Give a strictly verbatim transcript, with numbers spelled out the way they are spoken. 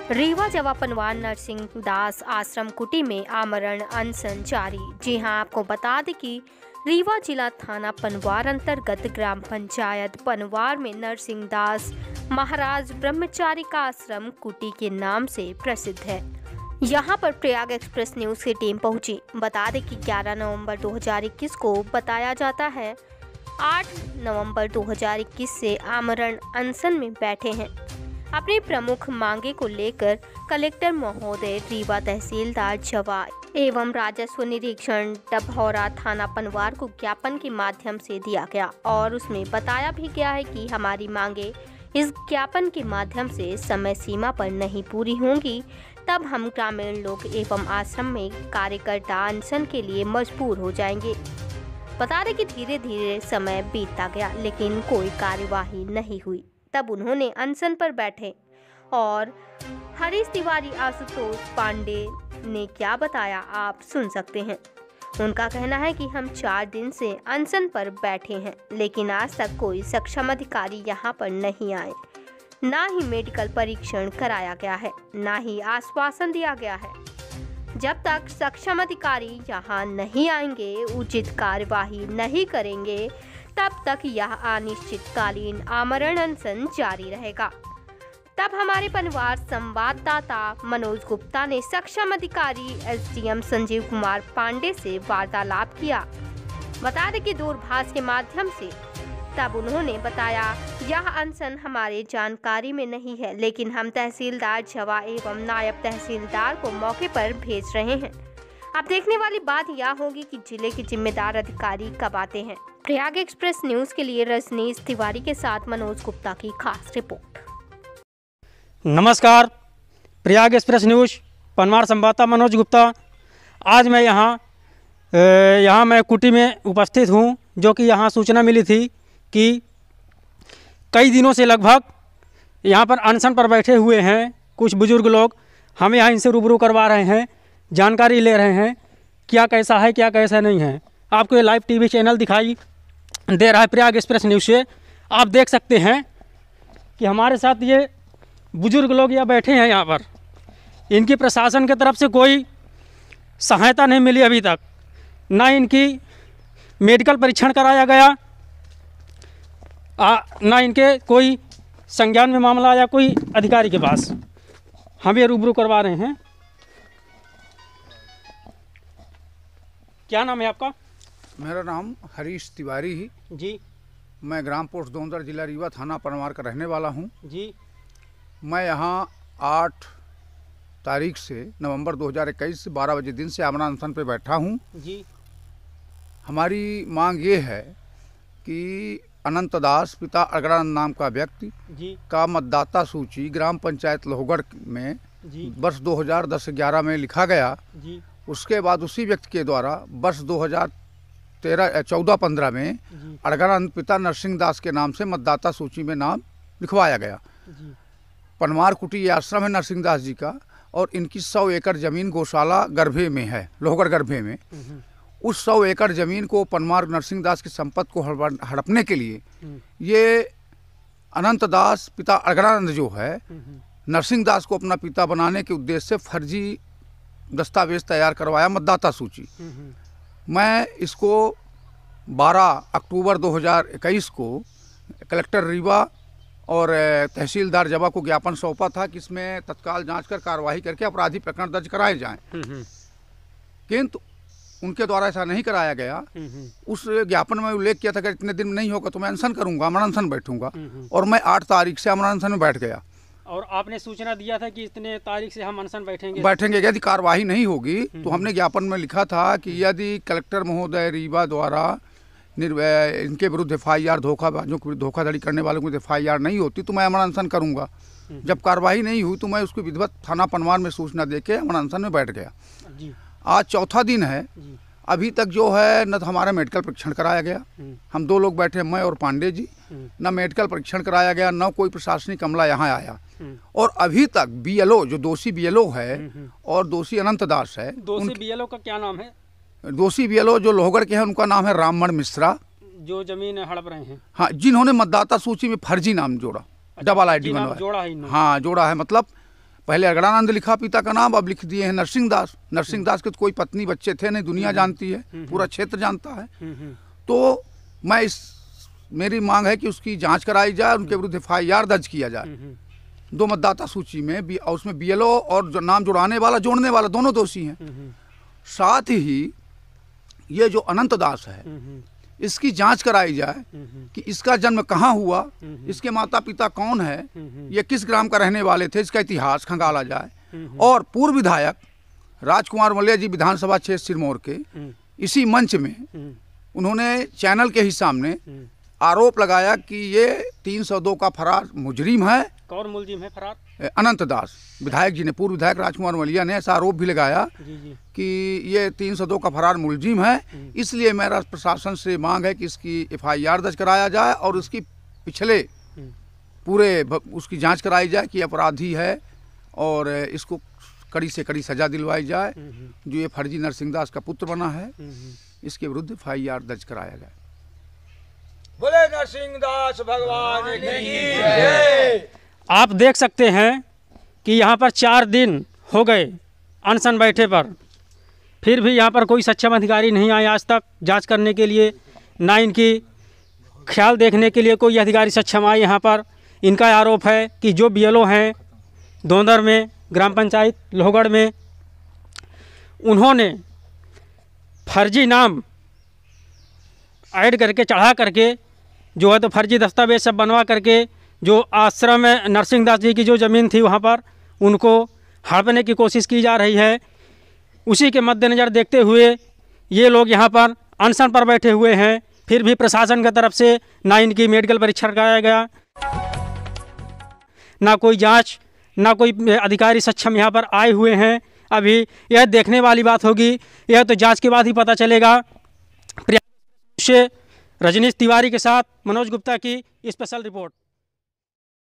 रीवा जवा पनवार नरसिंह दास आश्रम कुटी में आमरण अनशन जारी। जी हां, आपको बता दें कि रीवा जिला थाना पनवार अंतर्गत ग्राम पंचायत पनवार में नरसिंह दास महाराज ब्रह्मचारी का आश्रम कुटी के नाम से प्रसिद्ध है। यहां पर प्रयाग एक्सप्रेस न्यूज की टीम पहुंची। बता दें कि ग्यारह नवंबर दो हज़ार इक्कीस को बताया जाता है आठ नवंबर दो हज़ार इक्कीस से आमरण अनशन में बैठे हैं। अपनी प्रमुख मांगे को लेकर कलेक्टर महोदय, रीवा तहसीलदार जवा एवं राजस्व निरीक्षण डभौरा थाना पनवार को ज्ञापन के माध्यम से दिया गया और उसमें बताया भी गया है कि हमारी मांगे इस ज्ञापन के माध्यम से समय सीमा पर नहीं पूरी होंगी, तब हम ग्रामीण लोग एवं आश्रम में कार्यकर्ता अनशन के लिए मजबूर हो जाएंगे। बता दें कि धीरे धीरे समय बीतता गया लेकिन कोई कार्यवाही नहीं हुई। तब उन्होंने अनशन पर बैठे और हरीश तिवारी आशुतोष पांडे ने क्या बताया आप सुन सकते हैं। उनका कहना है कि हम चार दिन से अनशन पर बैठे हैं लेकिन आज तक कोई सक्षम अधिकारी यहां पर नहीं आए, ना ही मेडिकल परीक्षण कराया गया है, ना ही आश्वासन दिया गया है। जब तक सक्षम अधिकारी यहां नहीं आएंगे, उचित कार्यवाही नहीं करेंगे, तब तक यह अनिश्चितकालीन आमरण अनशन जारी रहेगा। तब हमारे पनवार संवाददाता मनोज गुप्ता ने सक्षम अधिकारी एसडीएम संजीव कुमार पांडे से वार्तालाप किया। बता दें कि दूरभाष के माध्यम से तब उन्होंने बताया, यह अनशन हमारे जानकारी में नहीं है लेकिन हम तहसीलदार जवा एवं नायब तहसीलदार को मौके पर भेज रहे हैं। अब देखने वाली बात यह होगी कि जिले के जिम्मेदार अधिकारी कब आते हैं। प्रयाग एक्सप्रेस न्यूज के लिए रजनीश तिवारी के साथ मनोज गुप्ता की खास रिपोर्ट। नमस्कार, प्रयाग एक्सप्रेस न्यूज पनवार संवाददाता मनोज गुप्ता। आज मैं यहाँ यहाँ मैं कुटी में उपस्थित हूँ, जो कि यहाँ सूचना मिली थी कि कई दिनों से लगभग यहाँ पर अनशन पर बैठे हुए हैं कुछ बुजुर्ग लोग। हम यहाँ इनसे रूबरू करवा रहे हैं, जानकारी ले रहे हैं क्या कैसा है क्या कैसा नहीं है। आपको ये लाइव टीवी चैनल दिखाई दे रहा है प्रयाग एक्सप्रेस न्यूज़ से। आप देख सकते हैं कि हमारे साथ ये बुजुर्ग लोग यहाँ बैठे हैं। यहाँ पर इनकी प्रशासन की तरफ से कोई सहायता नहीं मिली अभी तक, ना इनकी मेडिकल परीक्षण कराया गया, आ, ना इनके कोई संज्ञान में मामला आया कोई अधिकारी के पास। हम ये रूबरू करवा रहे हैं। क्या नाम है आपका? मेरा नाम हरीश तिवारी ही जी। मैं ग्राम पोस्ट दोंदर, जिला रीवा, थाना पनवार का रहने वाला हूं जी। मैं यहां आठ तारीख से नवंबर दो हज़ार इक्कीस से बारह बजे दिन से आमरण अनशन पे बैठा हूं जी। हमारी मांग ये है कि अनंत दास पिता अगरानंद नाम का व्यक्ति जी का मतदाता सूची ग्राम पंचायत लोहगढ़ में जी वर्ष दो हज़ार दस ग्यारह में लिखा गया। जी। उसके बाद उसी व्यक्ति के द्वारा वर्ष दो हज़ार तेरह चौदह पंद्रह में अड़गरानंद पिता नरसिंह दास के नाम से मतदाता सूची में नाम लिखवाया गया। जी। पनवार कुटी ये आश्रम है नरसिंह दास जी का और इनकी सौ एकड़ जमीन गौशाला गर्भे में है, लोहगढ़ गर्भे में। उस सौ एकड़ जमीन को पनवार नरसिंह दास की संपत्ति को हड़पने के लिए ये अनंत दास पिता अड़गरानंद जो है नरसिंह दास को अपना पिता बनाने के उद्देश्य से फर्जी दस्तावेज तैयार करवाया मतदाता सूची। मैं इसको बारह अक्टूबर दो हज़ार इक्कीस को कलेक्टर रीवा और तहसीलदार जवा को ज्ञापन सौंपा था कि इसमें तत्काल जांच कर कार्रवाई करके अपराधी प्रकरण दर्ज कराए जाएं, किंतु उनके द्वारा ऐसा नहीं कराया गया। उस ज्ञापन में उल्लेख किया था कि इतने दिन नहीं होगा तो मैं अनशन करूंगा, अमरण अनशन बैठूंगा, और मैं आठ तारीख से अमरण अनशन में बैठ गया। और आपने सूचना दिया था कि इतने तारीख से हम अनशन बैठेंगे बैठेंगे यदि कार्रवाई नहीं होगी तो हमने ज्ञापन में लिखा था कि यदि कलेक्टर महोदय रीवा द्वारा इनके विरुद्ध एफ आई आर धोखाबाजों के धोखाधड़ी करने वालों के एफ आई आर नहीं होती तो मैं अमरण अनशन करूंगा। जब कार्रवाई नहीं हुई तो मैं उसको विधिवत थाना पनवार में सूचना दे के अमरण अनशन में बैठ गया। आज चौथा दिन है, अभी तक जो है न तो हमारा मेडिकल परीक्षण कराया गया, हम दो लोग बैठे मैं और पांडे जी, न मेडिकल परीक्षण कराया गया, न कोई प्रशासनिक अमला यहाँ आया, और अभी तक बीएलओ जो दोषी बीएलओ है और दोषी अनंत दास है। दोषी बीएलओ का क्या नाम है? दोषी बीएलओ जो लोहगढ़ के हैं उनका नाम है राममण मिश्रा, जो जमीन हड़प रहे हैं। हाँ, जिन्होंने मतदाता सूची में फर्जी नाम जोड़ा, डबल आई डी बनवाया, जोड़ा है। हाँ जोड़ा है, मतलब पहले अगड़ानंद लिखा पिता का नाम, अब लिख दिए हैं नरसिंह दास। नरसिंह दास के तो कोई पत्नी बच्चे थे नहीं, दुनिया जानती है, पूरा क्षेत्र जानता है। तो मैं इस मेरी मांग है कि उसकी जांच कराई जाए, उनके विरुद्ध एफ आई आर दर्ज किया जाए। दो मतदाता सूची में बी, और उसमें बी एल ओ और जो नाम जुड़ाने वाला जोड़ने वाला दोनों दोषी हैं। साथ ही ये जो अनंत दास है इसकी जांच कराई जाए कि इसका जन्म कहाँ हुआ, इसके माता पिता कौन है, ये किस ग्राम का रहने वाले थे, इसका इतिहास खंगाला जाए। और पूर्व विधायक राजकुमार मल्लिया जी विधानसभा क्षेत्र सिरमौर के इसी मंच में उन्होंने चैनल के ही सामने आरोप लगाया कि ये तीन सौ दो का फरार मुजरिम है। कौन मुलजिम है फरार? अनंत दास। विधायक जी ने, पूर्व विधायक राजकुमार मल्लिया ने ऐसा आरोप भी लगाया जी जी। कि ये तीन सौ दो का फरार मुलजिम है। इसलिए मेरा प्रशासन से मांग है कि इसकी एफ आई आर दर्ज कराया जाए और उसकी पिछले पूरे उसकी जांच कराई जाए कि अपराधी है और इसको कड़ी से कड़ी सजा दिलवाई जाए। जो ये फर्जी नरसिंह दास का पुत्र बना है इसके विरुद्ध एफ आई आर दर्ज कराया जाए। बोले नरसिंह दास भगवान की जय। आप देख सकते हैं कि यहाँ पर चार दिन हो गए अनशन बैठे पर, फिर भी यहाँ पर कोई सक्षम अधिकारी नहीं आए आज तक जांच करने के लिए, ना इनकी ख्याल देखने के लिए कोई अधिकारी सक्षम आए यहाँ पर। इनका आरोप है कि जो बी एल ओ हैं दोंदर में, ग्राम पंचायत लोहगढ़ में, उन्होंने फर्जी नाम ऐड करके चढ़ा करके जो है तो फर्जी दस्तावेज सब बनवा करके जो आश्रम में नरसिंह दास जी की जो ज़मीन थी वहाँ पर उनको हड़पने की कोशिश की जा रही है। उसी के मद्देनज़र देखते हुए ये लोग यहाँ पर अनशन पर बैठे हुए हैं। फिर भी प्रशासन की तरफ से ना इनकी मेडिकल परीक्षण कराया गया, ना कोई जांच, ना कोई अधिकारी सक्षम यहाँ पर आए हुए हैं। अभी यह देखने वाली बात होगी, यह तो जांच के बाद ही पता चलेगा। रजनीश तिवारी के साथ मनोज गुप्ता की स्पेशल रिपोर्ट।